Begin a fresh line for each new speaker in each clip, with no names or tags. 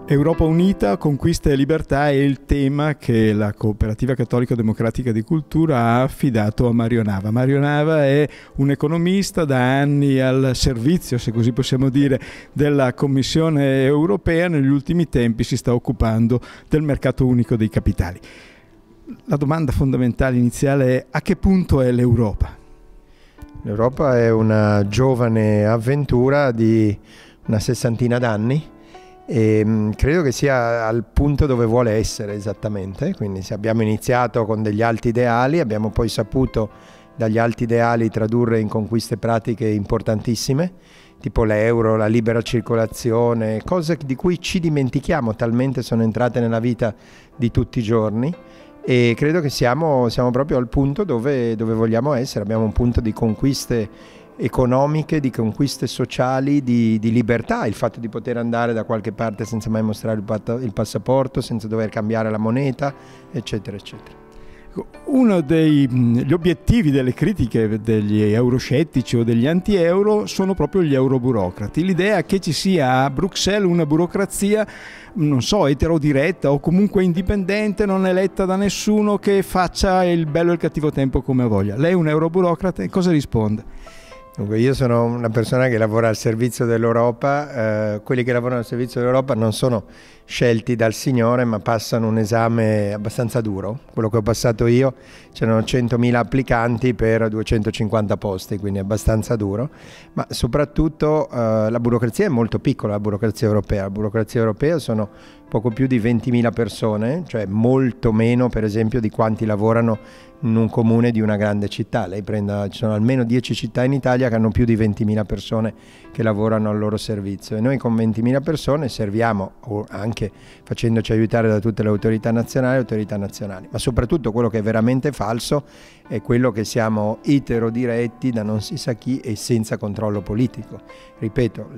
Europa unita, conquista e libertà è il tema che la Cooperativa Cattolico Democratica di Cultura ha affidato a Mario Nava. Mario Nava è un economista da anni al servizio, se così possiamo dire, della Commissione europea. Negli ultimi tempi si sta occupando del mercato unico dei capitali. La domanda fondamentale iniziale è: a che punto è l'Europa?
L'Europa è una giovane avventura di una sessantina d'anni e credo che sia al punto dove vuole essere esattamente. Quindi se abbiamo iniziato con degli alti ideali, abbiamo poi saputo dagli alti ideali tradurre in conquiste pratiche importantissime, tipo l'euro, la libera circolazione, cose di cui ci dimentichiamo, talmente sono entrate nella vita di tutti i giorni. E credo che siamo proprio al punto dove vogliamo essere. Abbiamo un punto di conquiste economiche, di conquiste sociali, di libertà, il fatto di poter andare da qualche parte senza mai mostrare il passaporto, senza dover cambiare la moneta, eccetera, eccetera.
Uno degli obiettivi delle critiche degli euroscettici o degli anti-euro sono proprio gli euroburocrati. L'idea che ci sia a Bruxelles una burocrazia, non so, eterodiretta o comunque indipendente, non eletta da nessuno, che faccia il bello e il cattivo tempo come voglia. Lei è un euroburocrate? Cosa risponde?
Dunque, io sono una persona che lavora al servizio dell'Europa. Quelli che lavorano al servizio dell'Europa non sono scelti dal Signore, ma passano un esame abbastanza duro. Quello che ho passato io, c'erano 100.000 applicanti per 250 posti, quindi abbastanza duro. Ma soprattutto la burocrazia è molto piccola, la burocrazia europea. La burocrazia europea sono poco più di 20.000 persone, cioè molto meno per esempio di quanti lavorano in un comune di una grande città. Ci sono almeno 10 città in Italia che hanno più di 20.000 persone che lavorano al loro servizio, e noi con 20.000 persone serviamo, anche facendoci aiutare da tutte le autorità nazionali, ma soprattutto quello che è veramente falso è quello che siamo eterodiretti da non si sa chi e senza controllo politico. Ripeto,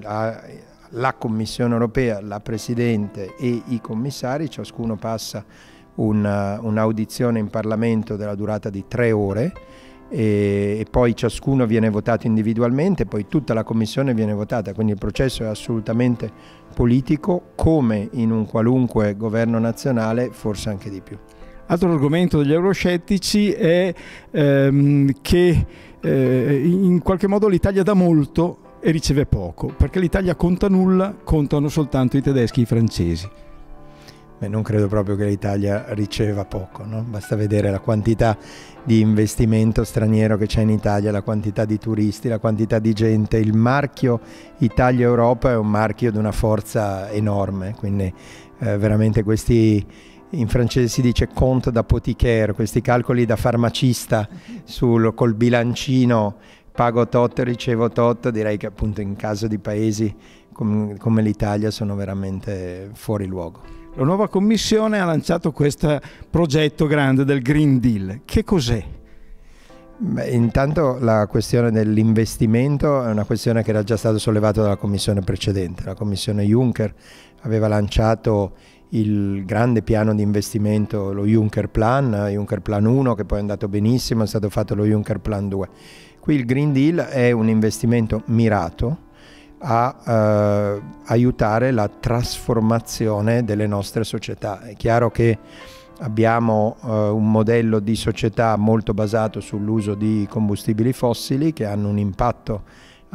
la Commissione europea, la Presidente e i commissari, ciascuno passa un'audizione in Parlamento della durata di 3 ore e poi ciascuno viene votato individualmente, poi tutta la Commissione viene votata, quindi il processo è assolutamente politico, come in un qualunque governo nazionale, forse anche di più.
Altro argomento degli euroscettici è che in qualche modo l'Italia dà molto e riceve poco, perché l'Italia conta nulla, contano soltanto i tedeschi e i francesi.
Non credo proprio che l'Italia riceva poco, no? Basta vedere la quantità di investimento straniero che c'è in Italia, la quantità di turisti, la quantità di gente. Il marchio Italia-Europa è un marchio di una forza enorme, quindi veramente questi, in francese si dice compte d'apothicaire, questi calcoli da farmacista col bilancino, pago tot, ricevo tot. Direi che appunto in caso di paesi come l'Italia sono veramente fuori luogo.
La nuova Commissione ha lanciato questo progetto grande del Green Deal. Che cos'è?
Intanto la questione dell'investimento è una questione che era già stata sollevata dalla Commissione precedente. La Commissione Juncker aveva lanciato il grande piano di investimento, lo Juncker Plan 1, che poi è andato benissimo, è stato fatto lo Juncker Plan 2. Qui il Green Deal è un investimento mirato a aiutare la trasformazione delle nostre società. È chiaro che abbiamo un modello di società molto basato sull'uso di combustibili fossili che hanno un impatto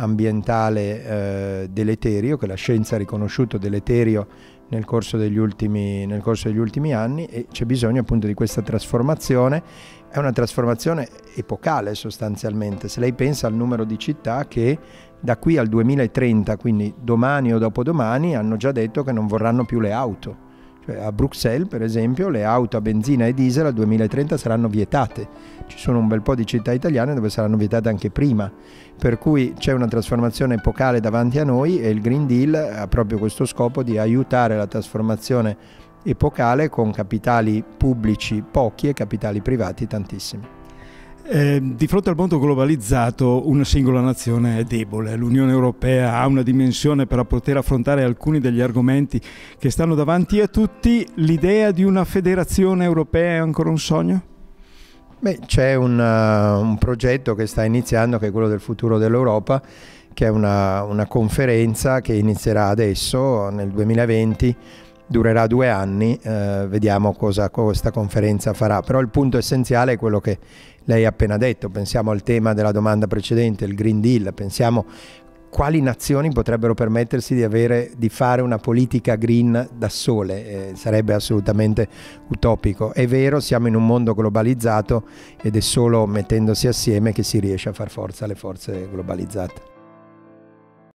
ambientale deleterio, che la scienza ha riconosciuto deleterio nel corso degli ultimi anni, e c'è bisogno appunto di questa trasformazione. È una trasformazione epocale sostanzialmente. Se lei pensa al numero di città che da qui al 2030, quindi domani o dopodomani, hanno già detto che non vorranno più le auto. Cioè a Bruxelles, per esempio, le auto a benzina e diesel al 2030 saranno vietate. Ci sono un bel po' di città italiane dove saranno vietate anche prima. Per cui c'è una trasformazione epocale davanti a noi, e il Green Deal ha proprio questo scopo di aiutare la trasformazione epocale con capitali pubblici pochi e capitali privati tantissimi.
Di fronte al mondo globalizzato una singola nazione è debole. L'Unione Europea ha una dimensione per poter affrontare alcuni degli argomenti che stanno davanti a tutti. L'idea di una federazione europea è ancora un sogno?
C'è un progetto che sta iniziando, che è quello del futuro dell'Europa, che è una conferenza che inizierà adesso nel 2020 durerà 2 anni, vediamo cosa questa conferenza farà. Però il punto essenziale è quello che lei ha appena detto, pensiamo al tema della domanda precedente, il Green Deal, pensiamo quali nazioni potrebbero permettersi di fare una politica green da sole, sarebbe assolutamente utopico. È vero, siamo in un mondo globalizzato ed è solo mettendosi assieme che si riesce a far forza alle forze globalizzate.